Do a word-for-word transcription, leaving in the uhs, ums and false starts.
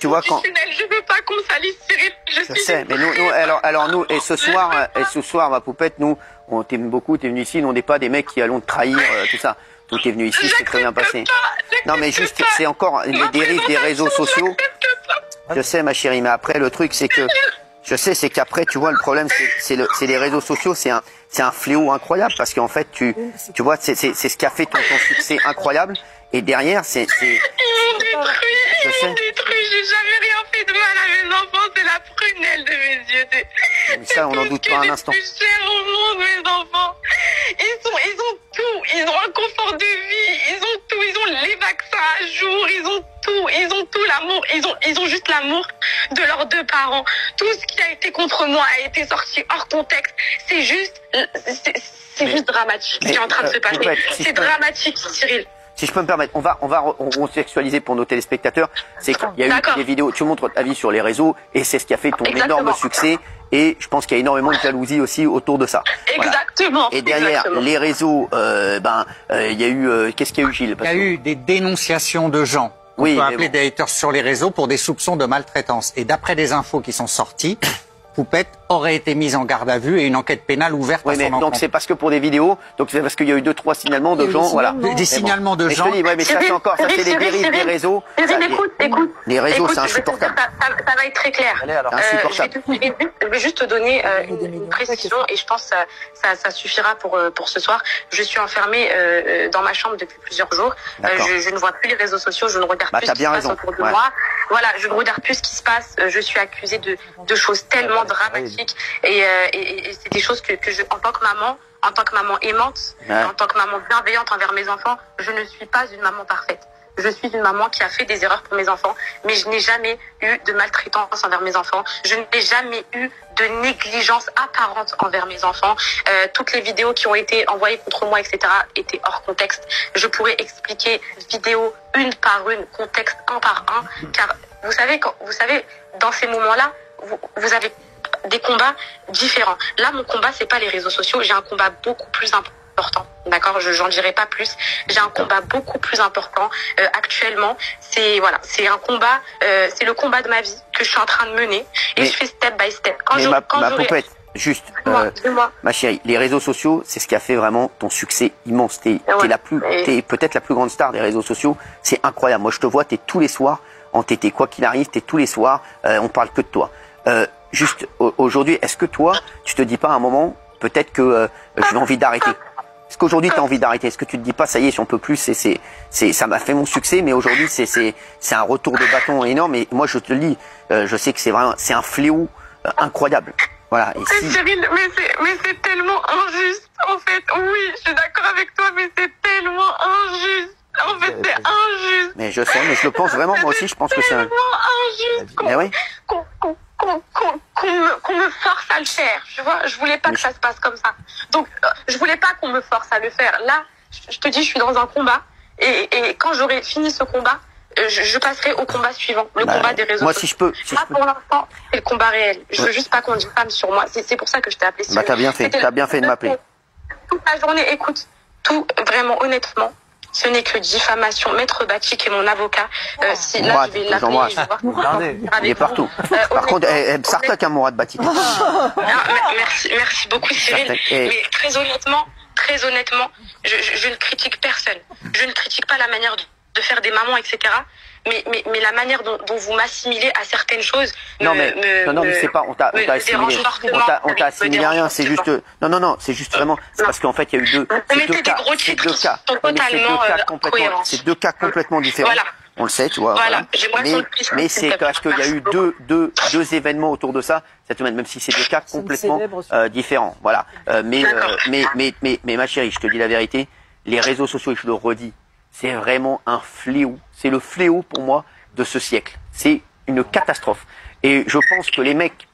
tu vois quand. Je veux pas qu'on me salisse, Cyril. Je, je sais, mais nous, nous, alors, alors nous, et ce soir, et ce soir, ma poupette, nous, on t'aime beaucoup, t'es venu ici, nous, on n'est pas des mecs qui allons te trahir, euh, tout ça. Tout est venu ici, c'est très bien passé. Pas, non, mais juste, c'est encore les dérives des réseaux sociaux. Je sais, ma chérie, mais après, le truc, c'est que, je sais, c'est qu'après, tu vois, le problème, c'est le, c'est les réseaux sociaux, c'est un, c'est un fléau incroyable parce qu'en fait, tu, tu vois, c'est, c'est, c'est ce qui a fait ton, ton succès incroyable. Et derrière, c'est, c'est. Ils m'ont détruit, je ils sais. m'ont détruit. J'ai jamais rien fait de mal à mes enfants. C'est la prunelle de mes yeux. C'est, ça, on n'en doute pas un instant. C'est plus cher au monde, mes enfants. Ils sont, ils ont tout. Ils ont un confort de vie. Ils ont tout. Ils ont les vaccins à jour. Ils ont tout. Ils ont tout l'amour. Ils ont, ils ont juste l'amour de leurs deux parents. Tout ce qui a été contre moi a été sorti hors contexte. C'est juste, c'est, c'est juste dramatique ce qui est en train de se passer. Ouais, si c'est dramatique, Cyril. Si je peux me permettre, on va, on va contextualiser pour nos téléspectateurs. C'est qu'il y a eu des vidéos, tu montres ta vie sur les réseaux et c'est ce qui a fait ton Exactement. énorme succès. Et je pense qu'il y a énormément de jalousie aussi autour de ça. Exactement. Voilà. Et derrière Exactement. les réseaux, euh, ben, euh, il y a eu, euh, qu'est-ce qu'il y a eu, Gilles? Il y a eu des dénonciations de gens. On oui, peut appeler bon. des haters sur les réseaux pour des soupçons de maltraitance. Et d'après des infos qui sont sorties, Poupette aurait été mise en garde à vue et une enquête pénale ouverte oui, à son mais encontre. Donc c'est parce que pour des vidéos, donc c'est parce qu'il y a eu deux trois signalements de gens, voilà. Des, des signalements bon. de mais gens. Je te dis, ouais, mais ça c'est encore, ça c'est les dérives des réseaux. Cyril, écoute, écoute. Les réseaux, écoute, c'est insupportable. Ça, ça, ça va être très clair. Allez, alors. Euh, je, vais te, je, vais, je vais juste te donner euh, une, une précision et je pense que ça, ça, ça suffira pour pour ce soir. Je suis enfermée euh, dans ma chambre depuis plusieurs jours. Euh, je, je ne vois plus les réseaux sociaux, je ne regarde bah, plus ce qui se passe autour de ouais. moi. Voilà, je ne regarde plus ce qui se passe. Je suis accusée de de choses tellement dramatiques et, euh, et, et c'est des choses que, que je, en tant que maman, en tant que maman aimante, ouais. en tant que maman bienveillante envers mes enfants, je ne suis pas une maman parfaite. Je suis une maman qui a fait des erreurs pour mes enfants, mais je n'ai jamais eu de maltraitance envers mes enfants. Je n'ai jamais eu de négligence apparente envers mes enfants. Euh, toutes les vidéos qui ont été envoyées contre moi, et cetera, étaient hors contexte. Je pourrais expliquer vidéo une par une, contexte un par un, car vous savez, quand, vous savez, dans ces moments-là, vous, vous avez des combats différents. Là, mon combat, c'est pas les réseaux sociaux. J'ai un combat beaucoup plus important. D'accord, je j'en dirai pas plus. J'ai un combat beaucoup plus important euh, actuellement. C'est voilà, c'est un combat, euh, c'est le combat de ma vie que je suis en train de mener et mais, je fais step by step. Quand mais je, ma, quand ma poupette, juste, euh, ma chérie, les réseaux sociaux, c'est ce qui a fait vraiment ton succès immense. T'es ouais, t'es la plus, et... t'es peut-être la plus grande star des réseaux sociaux. C'est incroyable. Moi, je te vois, t'es tous les soirs en T T. Quoi qu'il arrive, t'es tous les soirs. Euh, on parle que de toi. Euh, Juste aujourd'hui, est-ce que toi, tu te dis pas à un moment, peut-être que euh, j'ai envie d'arrêter? Est-ce qu'aujourd'hui tu as envie d'arrêter? Est-ce que tu te dis pas, ça y est, si on peut plus, c'est, c'est, c'est, ça m'a fait mon succès, mais aujourd'hui c'est, c'est, c'est un retour de bâton énorme. Et moi, je te le dis, euh, je sais que c'est vraiment, c'est un fléau euh, incroyable. Voilà. Et si... Cyril, mais c'est, mais c'est tellement injuste. En fait, oui, je suis d'accord avec toi, mais c'est tellement injuste. En fait, c'est injuste. Mais je sais, mais je le pense vraiment. Moi aussi, je pense que c'est tellement injuste. Mais oui. Qu'on, qu'on, qu'on, qu'on, qu'on, me, qu'on me force à le faire. Tu vois, je voulais pas mais que je... ça se passe comme ça. Donc, euh, je voulais pas qu'on me force à le faire. Là, je te dis, je suis dans un combat. Et, et quand j'aurai fini ce combat, je, je passerai au combat suivant, le bah, combat des réseaux moi, sociaux. Si je peux. Si Là, je peux. pour l'instant, c'est le combat réel. Je ouais. veux juste pas qu'on diffame sur moi. C'est, c'est pour ça que je t'ai appelé. Bah, t'as bien fait. T'as bien fait de m'appeler. Toute la journée, écoute, tout, vraiment, honnêtement. Ce n'est que diffamation. Maître Bati, qui est mon avocat, euh, si là, je vais l'appeler, je vais voir. Il est partout. Euh, Par contre, Sartak, un Mourad Bati. Merci, merci beaucoup, Cyril. Et... Mais très honnêtement, très honnêtement, je, je, je ne critique personne. Je ne critique pas la manière de, de faire des mamans, et cetera. Mais, mais, mais la manière dont, dont vous m'assimilez à certaines choses. Non, mais, me, non, non, mais c'est pas, on t'a, on t'a assimilé. On t'a, on t'a assimilé rien, c'est juste, non, non, non, c'est juste vraiment, c'est parce qu'en fait, il y a eu deux, c'est deux cas, c'est deux cas, c'est deux cas complètement différents. Voilà. On le sait, tu vois. Voilà. Voilà. Mais, mais c'est parce qu'il y a eu deux, deux, deux événements autour de ça, cette semaine, même si c'est deux cas complètement euh, différents. Voilà. Euh, mais, euh, mais, mais, mais, mais, ma chérie, je te dis la vérité, les réseaux sociaux, et je le redis, c'est vraiment un fléau. C'est le fléau pour moi de ce siècle. C'est une catastrophe. Et je pense que les mecs